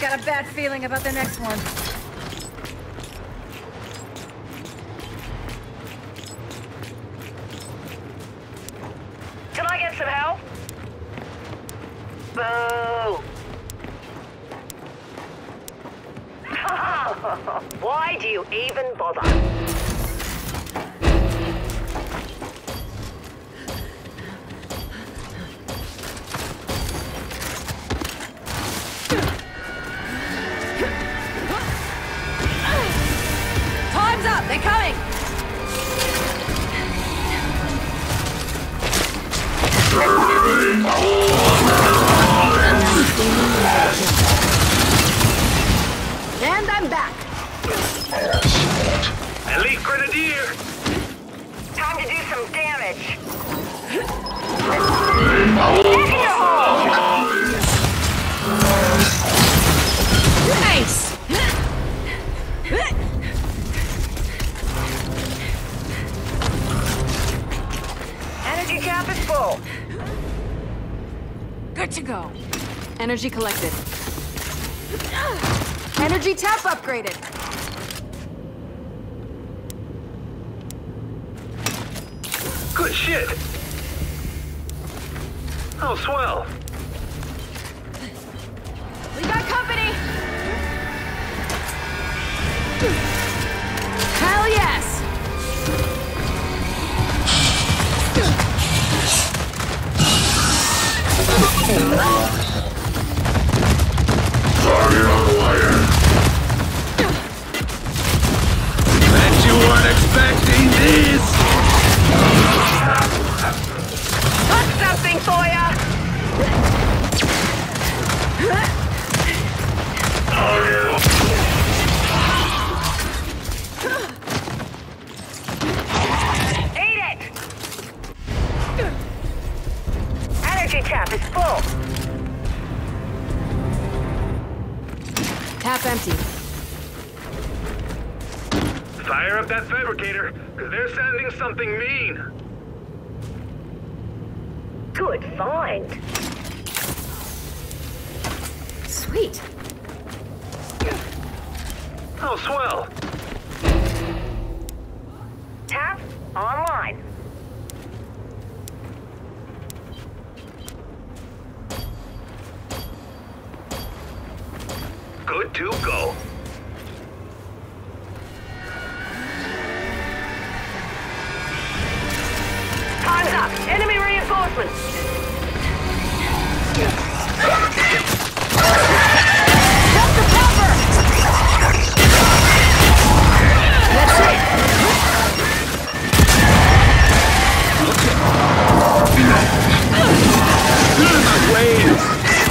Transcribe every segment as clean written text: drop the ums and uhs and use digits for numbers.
got a bad feeling about the next one. Can I get some help? Boo! Why do you even bother? Time's up! They're coming! And I'm back! Elite Grenadier! Time to do some damage. Back in your hole! Nice! Energy cap is full. Good to go. Energy collected. Energy tap upgraded. Good shit! Oh, swell! We got company! Hell yes! Target on the wire! Bet you weren't expecting this! Got something for ya! Eat it! Energy tap is full. Tap empty. Fire up that fabricator, because they're sending something mean. Good find. Sweet. Oh, swell! Tap online. Good to go. Time's up. Enemy reinforcements. Jump the cover! That's it! Waves!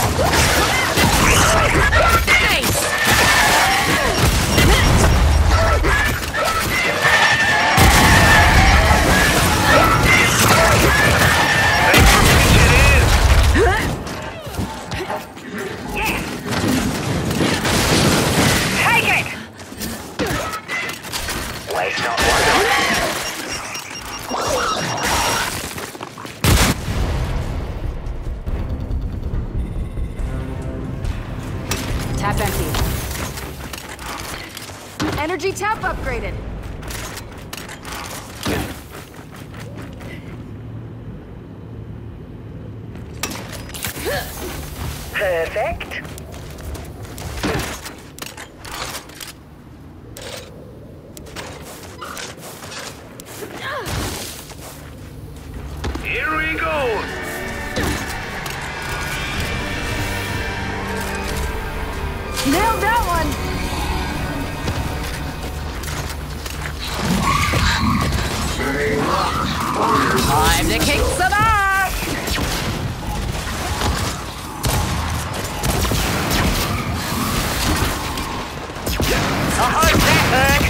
Nice! Thanks for pitching in! Yes! Take it! Waste not one. Tap empty. Energy tap upgraded. Perfect. Here we go! Nailed that one! Time to kick some ass! I hope that hurt.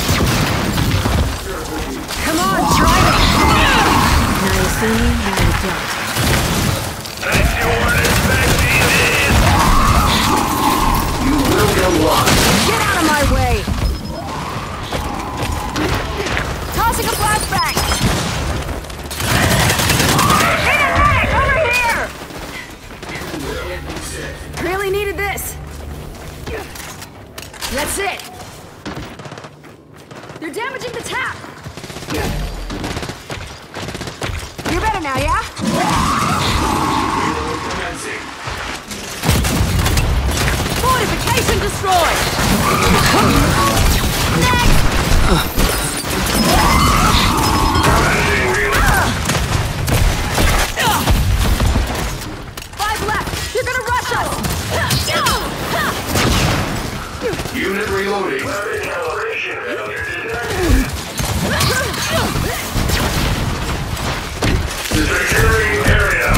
Come on, try it! Now you see me, now you don't. Bet you weren't expecting this! You will get lost! Get out of my way! Tossing a flashback! Hit it back! Over here! Really needed this! better now, yeah? Fortification destroyed! Next! 5 left! You're gonna rush us! Unit reloading. Securing area.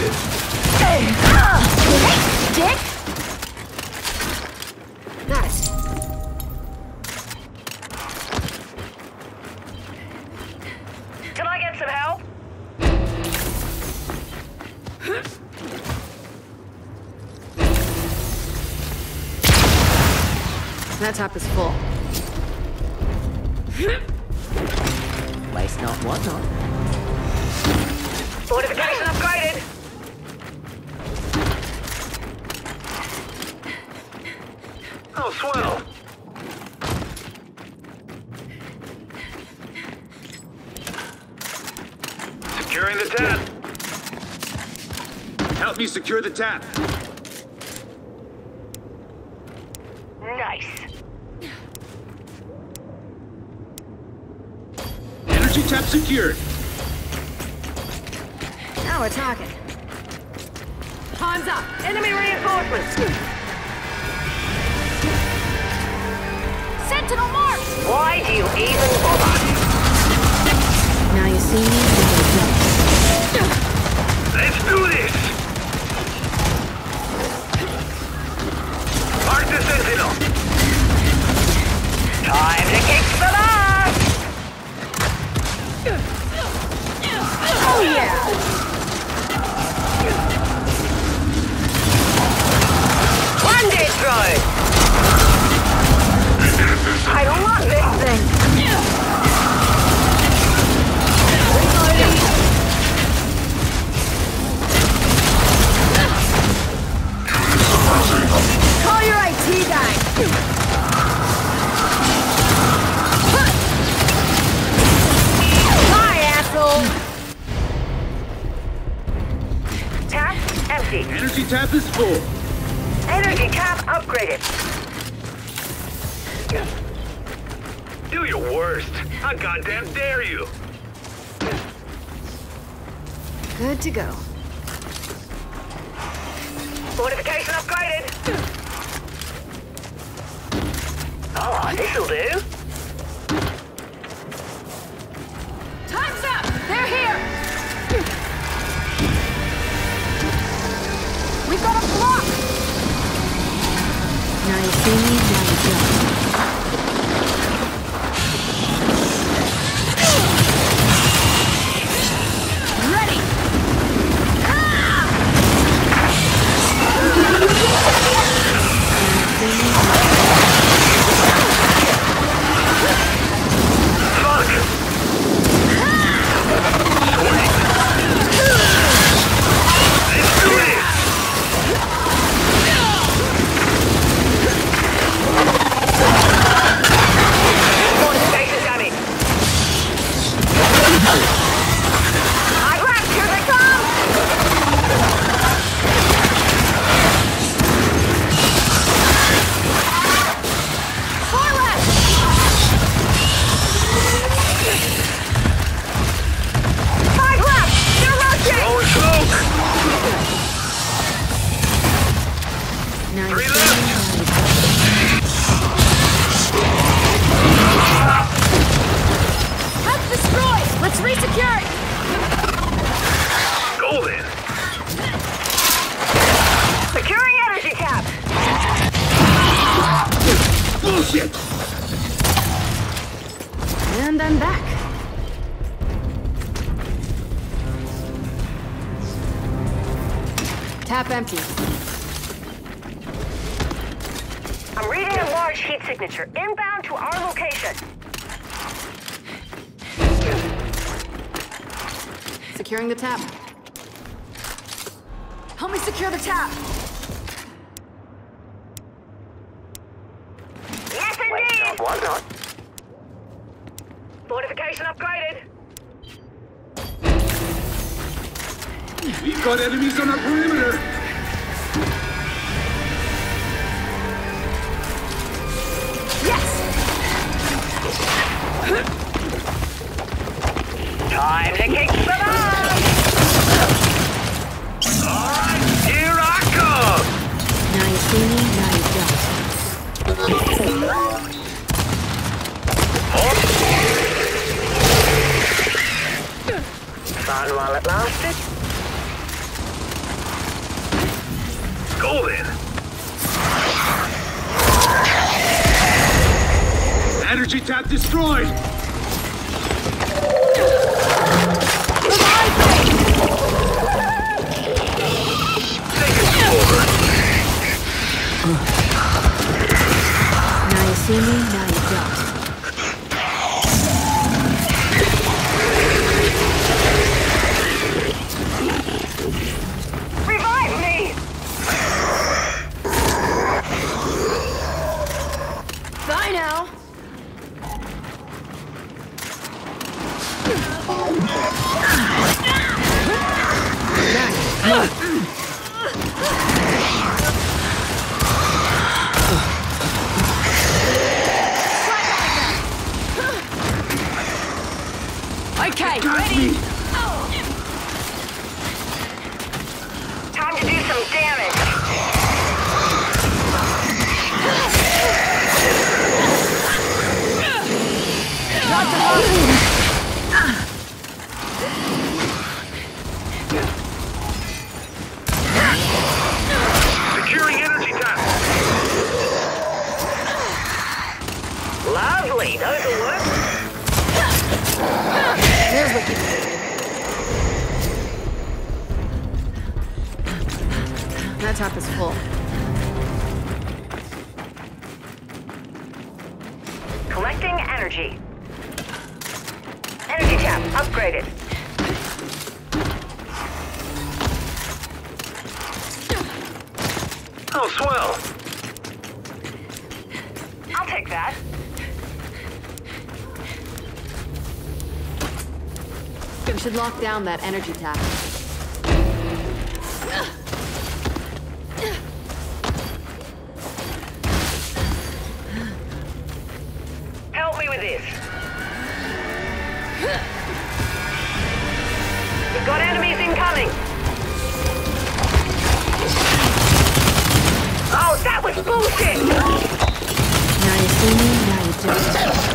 Dick! Got it. Can I get some help? That top is full. Waste not, what not. Fortification upgraded. Oh, swell. Securing the tap. Help me secure the tap. Nice. Energy tap secured. Now we're talking. Time's up. Enemy reinforcements. Sentinel marked! Why do you even bother? Now you see me, Let's do this. Mark the sentinel. Time to kick some ass! oh yeah! One destroyed! I love this thing! Call your IT guy! Hi, asshole! Tap empty. Energy tap is full. Energy tap upgraded. Do your worst. How goddamn dare you? Good to go. Fortification upgraded. Oh, this'll do. Time's up! They're here! We've got a block! Now you see me, now you don't. Ready! Bullshit! And I'm back. Tap empty. I'm reading a large heat signature inbound to our location. Securing the tap. Help me secure the tap. Yes, indeed! Why not? Fortification upgraded. We've got enemies on our perimeter. Time to kick some ass! Alright, here I come! Now you see me, now you don't. Fun while it lasted. Go then! Energy tap destroyed! Now you see me, now you don't. Revive me! Bye now. Okay, ready? Time to do some damage. Not to hold. Securing energy tap! Lovely, those will work. Here's what you do. That top is full. Collecting energy. Energy tap upgraded. Oh, swell! I'll take that. We should lock down that energy tap. Help me with this. We've got enemies incoming. Oh, that was bullshit! Now you see me, now you don't.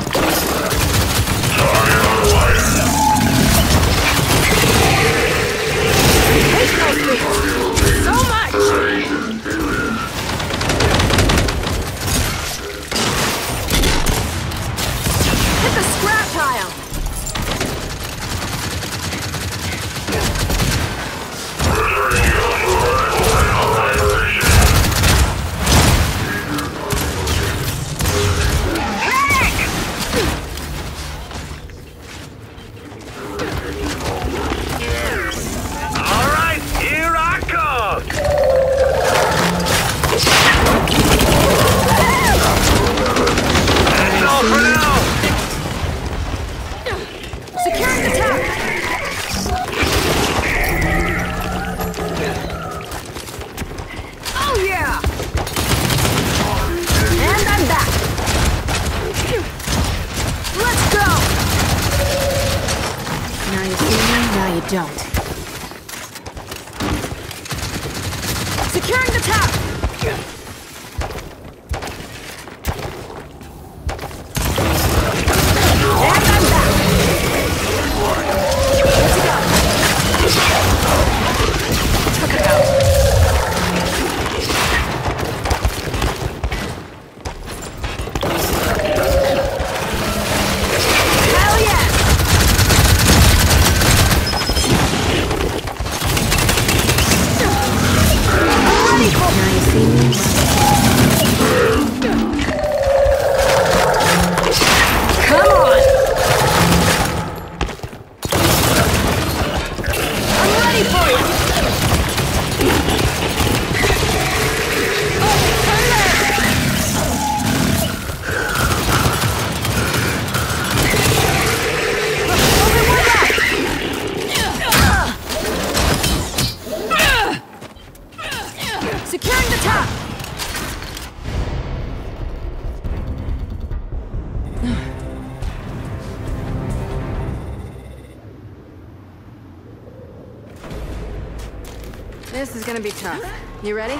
So much! Hit the scrap pile! Alright, here I come! That's all for now! Securing the tap! Oh yeah! And I'm back! Let's go! Now you see me, now you don't. Securing the tap! And I'm back! Let's go! Took it out. Hell yeah! I'm ready for... Now you see me? This is gonna be tough. You ready?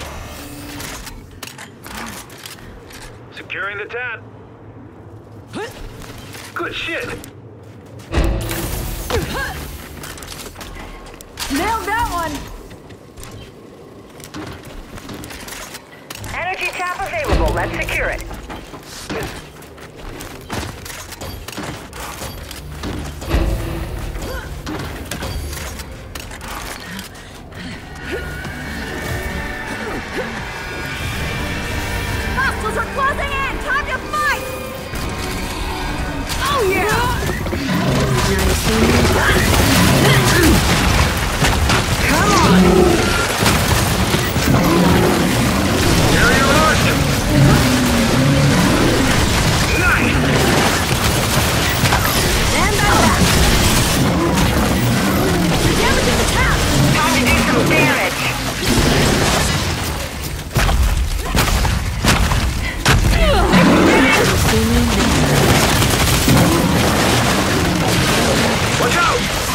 Securing the tap. Good shit. Nailed that one! Energy tap available. Let's secure it. Hostiles are closing in! Time to fight! Oh yeah! Come on! Carry rush. Nice. And I'm back! Damage at the tap! Time to do some damage. Watch out.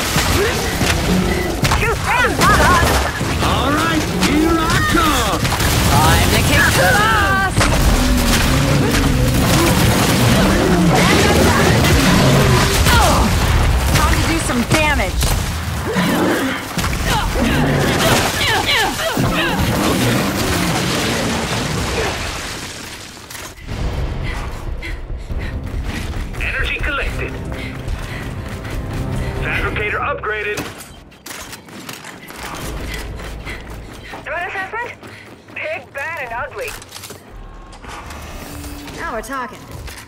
Shoot them, not us. All right, here I come. Time to kick the ass! Time to do some damage! Energy collected. Fabricator upgraded. Threat assessment? Big, bad, and ugly. Now we're talking.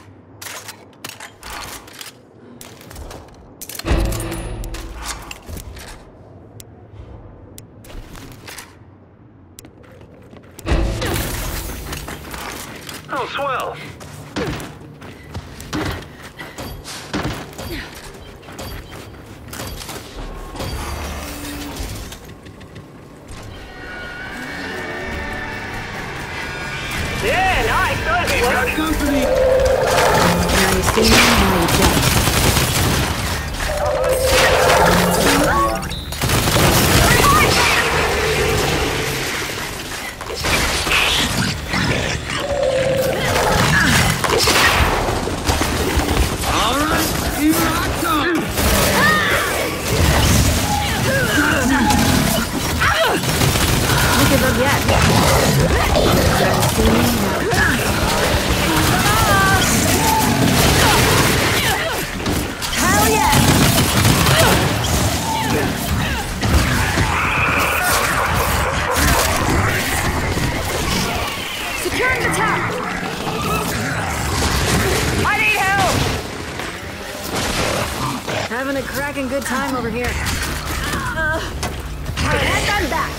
Oh, swell. Yeah, nice. Good work. Company. Now you see me, now you don't. All right, here I come. Don't give up yet. Now you see me, now you don't. Hell yeah! Securing the tap! I need help. Having a cracking good time over here. And I'm back!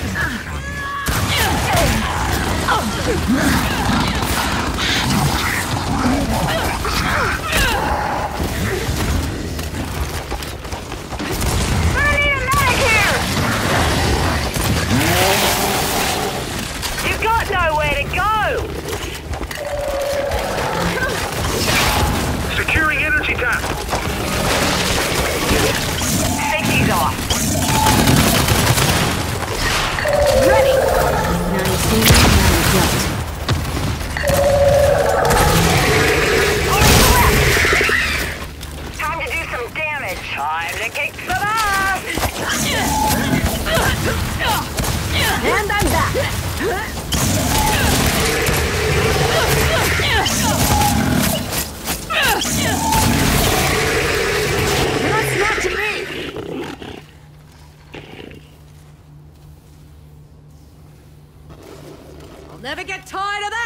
I need a medic here. You've got nowhere to go. Securing energy tap. Safety's off. Ready! Now you see me, now you don't. Time to do some damage. Time to kick some ass. And I'm back! You're not snatching me! I'll never get tired of